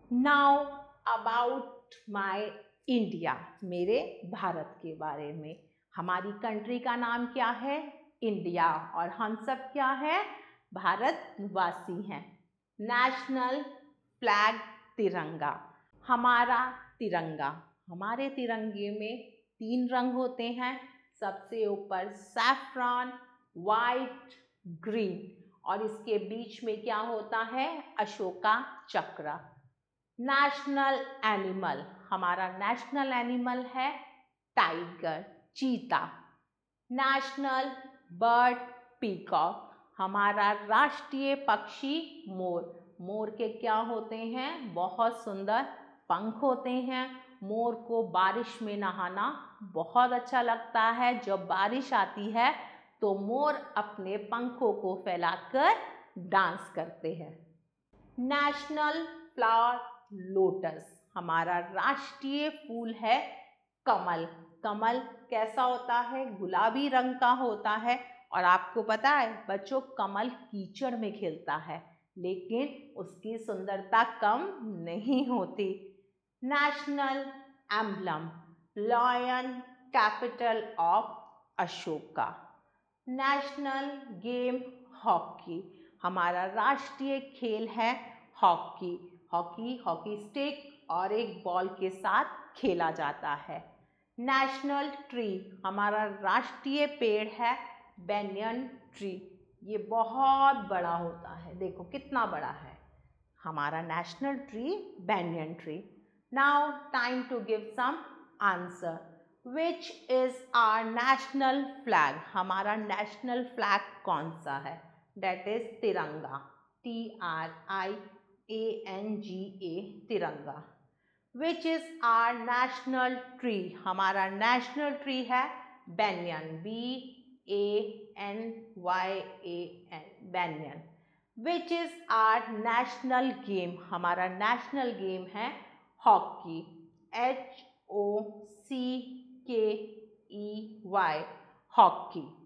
Now about my India, मेरे भारत के बारे में। हमारी कंट्री का नाम क्या है? इंडिया। और हम सब क्या है? भारतवासी हैं। नेशनल फ्लैग तिरंगा, हमारा तिरंगा। हमारे तिरंगे में 3 रंग होते हैं। सबसे ऊपर सैफ्रॉन, वाइट, ग्रीन, और इसके बीच में क्या होता है? अशोका चक्र। नेशनल एनिमल, हमारा नेशनल एनिमल है टाइगर, चीता। नेशनल बर्ड पीकॉक, हमारा राष्ट्रीय पक्षी मोर। मोर के क्या होते हैं? बहुत सुंदर पंख होते हैं। मोर को बारिश में नहाना बहुत अच्छा लगता है। जब बारिश आती है तो मोर अपने पंखों को फैलाकर डांस करते हैं। नेशनल फ्लावर लोटस, हमारा राष्ट्रीय फूल है कमल। कमल कैसा होता है? गुलाबी रंग का होता है। और आपको पता है बच्चों, कमल कीचड़ में खिलता है, लेकिन उसकी सुंदरता कम नहीं होती। National emblem, lion, capital of Ashoka. National game hockey, हमारा राष्ट्रीय खेल है हॉकी। हॉकी स्टिक और एक बॉल के साथ खेला जाता है। नेशनल ट्री, हमारा राष्ट्रीय पेड़ है बैनियन ट्री। ये बहुत बड़ा होता है, देखो कितना बड़ा है हमारा national tree, banyan tree. Now time to give some answer. Which is our national flag, हमारा नेशनल फ्लैग कौन सा है? That is Tiranga, TRIANGA, Tiranga. Which is our national tree, हमारा नेशनल ट्री है banyan, BANYAN, banyan. Which is our national game, हमारा national game है hockey, HOCKEY, hockey.